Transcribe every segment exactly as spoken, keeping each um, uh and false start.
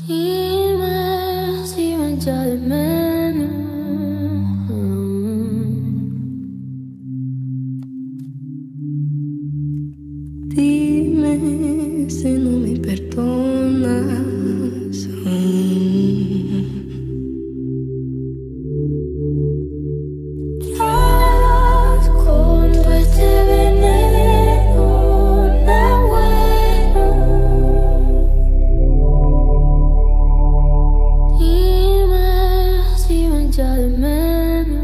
Dime si me echas de menos. Dime si no me perdonas. ¿Qué harás con todo este veneno tan bueno? Dime si me echas de menos.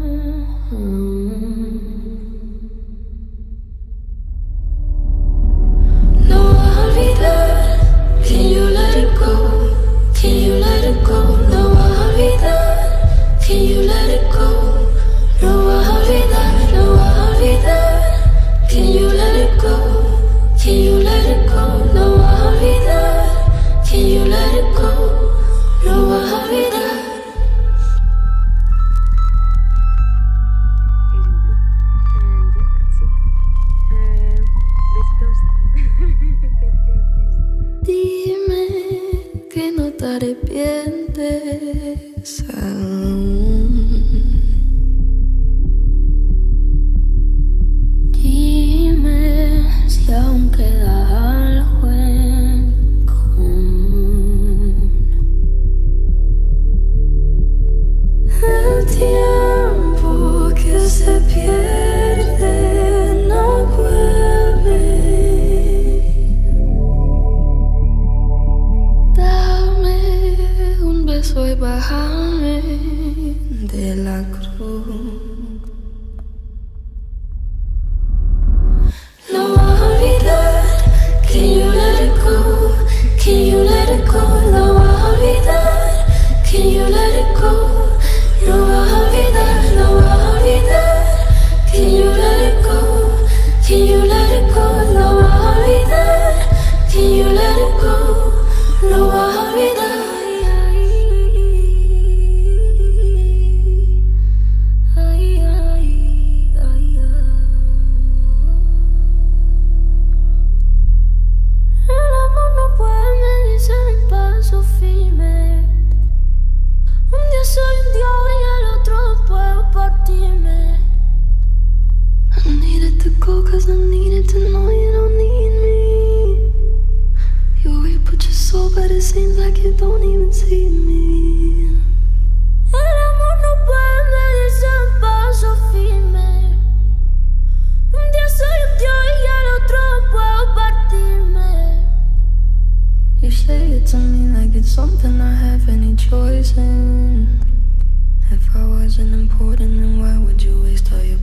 No vas a olvidar. Can you let it go? Can you let it go? No vas a olvidar. Can you let it go? No vas a olvidar, no vas a olvidar. Can you let it go? Can you let it go? No vas a olvidar. Can you let it go? No vas a olvidar. Dime que no te arrepientes aún. Dime si aún queda algo en común. El tiempo que se pierde no vuelve. Dame un beso y bájame de la cruz. No vas a olvidar. Can you let it go? Can you let it go? No vas a olvidar. Can you let it go? No vas a olvidar, no vas a olvidar. Can you let it go? Can you let it go? No vas a olvidar. Can you let it go? No vas a olvidar. Ay, ay, ay, ay. El amor no puede medirse en paso firme. Un día soy un dios y el otro puedo partirme. I needed to go cause I needed to know you don't need me. You already put your soul, but it seems like you don't even see me. El amor no puede medirse en paso firme. Un día soy un dios y el otro puedo partirme. You say it to me like it's something I have any choice in. If I wasn't important, then why would you waste all your